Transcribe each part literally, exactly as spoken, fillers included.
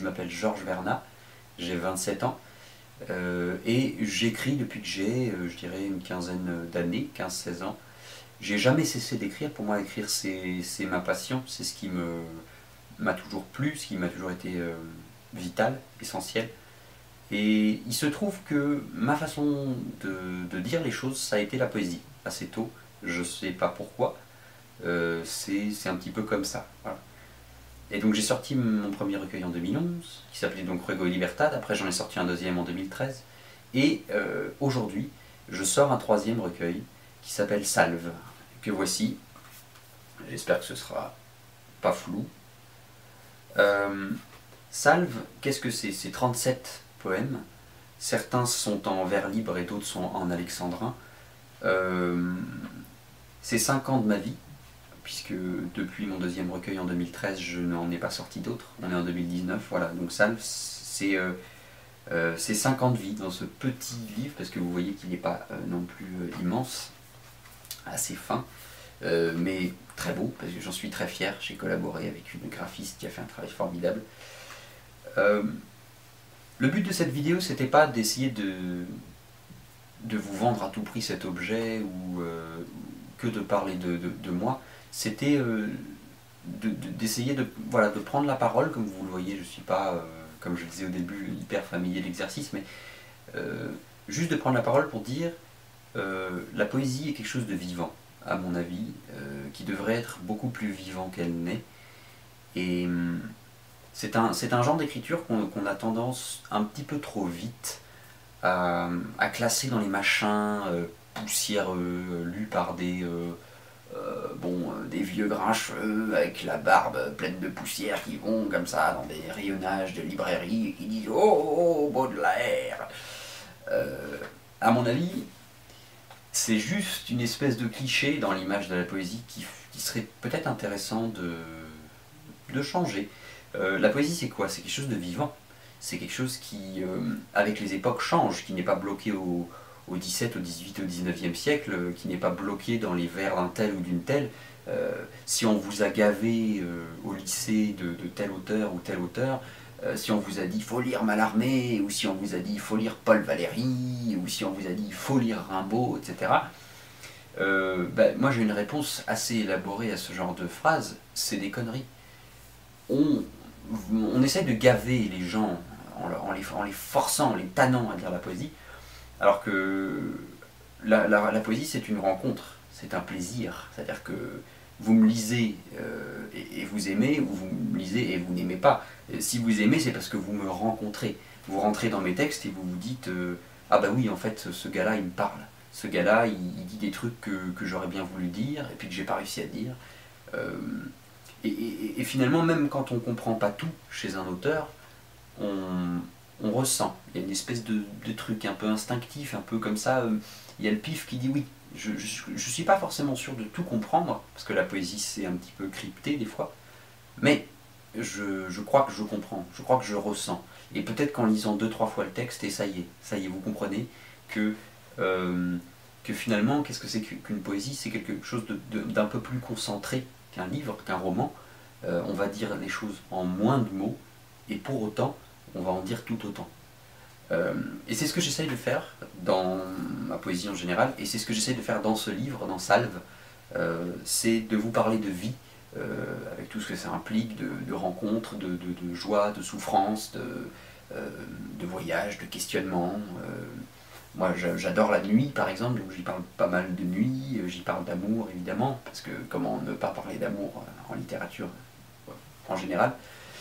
Je m'appelle Georges Vernat, j'ai vingt-sept ans euh, et j'écris depuis que j'ai, euh, je dirais, une quinzaine d'années, quinze seize ans. J'ai jamais cessé d'écrire. Pour moi, écrire, c'est ma passion, c'est ce qui me m'a toujours plu, ce qui m'a toujours été euh, vital, essentiel. Et il se trouve que ma façon de, de dire les choses, ça a été la poésie, assez tôt. Je sais pas pourquoi, euh, c'est un petit peu comme ça. Voilà. Et donc j'ai sorti mon premier recueil en deux mille onze, qui s'appelait donc Ruego et Libertad. Après j'en ai sorti un deuxième en deux mille treize. Et euh, aujourd'hui, je sors un troisième recueil qui s'appelle Salve, que voici. J'espère que ce sera pas flou. Euh, Salve, qu'est-ce que c'est? C'est trente-sept poèmes. Certains sont en vers libre et d'autres sont en alexandrin. Euh, c'est cinq ans de ma vie, puisque depuis mon deuxième recueil en deux mille treize, je n'en ai pas sorti d'autres. On est en deux mille dix-neuf, voilà. Donc Salve, c'est euh, euh, cinq ans de vie dans ce petit livre, parce que vous voyez qu'il n'est pas euh, non plus euh, immense, assez fin, euh, mais très beau, parce que j'en suis très fier. J'ai collaboré avec une graphiste qui a fait un travail formidable. Euh, le but de cette vidéo, c'était pas d'essayer de, de vous vendre à tout prix cet objet, ou euh, que de parler de, de, de moi. C'était euh, d'essayer de, de, voilà, de prendre la parole. Comme vous le voyez, je ne suis pas, euh, comme je le disais au début, hyper familier de l'exercice, mais euh, juste de prendre la parole pour dire euh, la poésie est quelque chose de vivant, à mon avis, euh, qui devrait être beaucoup plus vivant qu'elle n'est. Et c'est un, c'est un genre d'écriture qu'on qu'on a tendance un petit peu trop vite à, à classer dans les machins euh, poussiéreux, lus par des... Euh, Euh, bon, euh, des vieux grincheux avec la barbe pleine de poussière qui vont comme ça dans des rayonnages de librairie et qui disent « Oh, Baudelaire !» euh, À mon avis, c'est juste une espèce de cliché dans l'image de la poésie qui, qui serait peut-être intéressant de, de changer. Euh, la poésie, c'est quoi? C'est quelque chose de vivant. C'est quelque chose qui, euh, avec les époques, change, qui n'est pas bloqué au... au dix-sept, au dix-huit, au dix-neuvième siècle, euh, qui n'est pas bloqué dans les vers d'un tel ou d'une telle. Euh, si on vous a gavé euh, au lycée de, de tel auteur ou tel auteur, euh, si on vous a dit il faut lire Mallarmé, ou si on vous a dit il faut lire Paul Valéry, ou si on vous a dit il faut lire Rimbaud, et cetera. Euh, ben, moi j'ai une réponse assez élaborée à ce genre de phrase, c'est des conneries. On, on essaie de gaver les gens en, en, les, en les forçant, en les tannant à lire la poésie, alors que la, la, la poésie, c'est une rencontre, c'est un plaisir. C'est-à-dire que vous me lisez euh, et, et vous aimez, ou vous me lisez et vous n'aimez pas. Et si vous aimez, c'est parce que vous me rencontrez. Vous rentrez dans mes textes et vous vous dites euh, « Ah bah oui, en fait, ce gars-là, il me parle. Ce gars-là, il, il dit des trucs que, que j'aurais bien voulu dire et puis que j'ai pas réussi à dire. Euh, » et, et, et finalement, même quand on comprend pas tout chez un auteur, on... on ressent, il y a une espèce de, de truc un peu instinctif, un peu comme ça, euh, il y a le pif qui dit oui. Je ne suis pas forcément sûr de tout comprendre, parce que la poésie c'est un petit peu crypté des fois, mais je, je crois que je comprends, je crois que je ressens. Et peut-être qu'en lisant deux, trois fois le texte, et ça y est, ça y est, vous comprenez que, euh, que finalement, qu'est-ce que c'est qu'une poésie? C'est quelque chose d'un peu plus concentré qu'un livre, qu'un roman. Euh, on va dire les choses en moins de mots, et pour autant, on va en dire tout autant. Euh, et c'est ce que j'essaye de faire dans ma poésie en général, et c'est ce que j'essaye de faire dans ce livre, dans Salve, euh, c'est de vous parler de vie, euh, avec tout ce que ça implique, de, de rencontres, de, de, de joie, de souffrance, de, euh, de voyage, de questionnement. Euh, moi j'adore la nuit par exemple, donc j'y parle pas mal de nuit, j'y parle d'amour évidemment, parce que comment ne pas parler d'amour en littérature en général.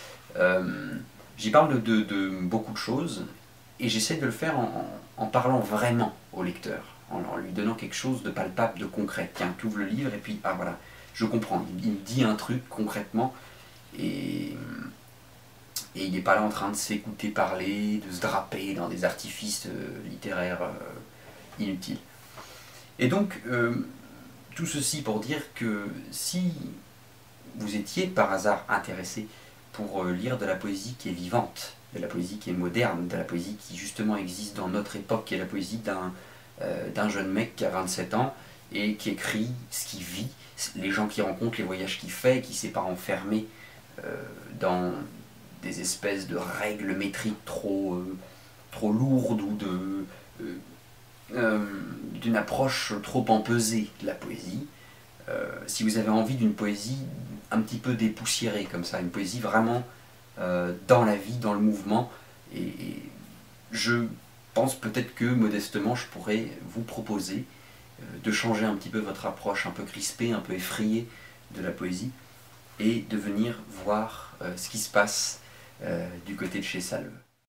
Euh, J'y parle de, de, de beaucoup de choses, et j'essaie de le faire en, en, en parlant vraiment au lecteur, en, en lui donnant quelque chose de palpable, de concret. Tiens, tu ouvres le livre et puis, ah voilà, je comprends, il, il me dit un truc concrètement, et, et il n'est pas là en train de s'écouter parler, de se draper dans des artifices euh, littéraires euh, inutiles. Et donc, euh, tout ceci pour dire que si vous étiez par hasard intéressé pour lire de la poésie qui est vivante, de la poésie qui est moderne, de la poésie qui justement existe dans notre époque, qui est la poésie d'un euh, d'un jeune mec qui a vingt-sept ans et qui écrit ce qu'il vit, les gens qu'il rencontre, les voyages qu'il fait, qui ne s'est pas enfermé euh, dans, des espèces de règles métriques trop, euh, trop lourdes ou de, euh, euh, d'une approche trop empesée de la poésie. Euh, si vous avez envie d'une poésie un petit peu dépoussiérée comme ça, une poésie vraiment euh, dans la vie, dans le mouvement, et, et je pense peut-être que modestement je pourrais vous proposer euh, de changer un petit peu votre approche un peu crispée, un peu effrayée de la poésie, et de venir voir euh, ce qui se passe euh, du côté de chez Salve.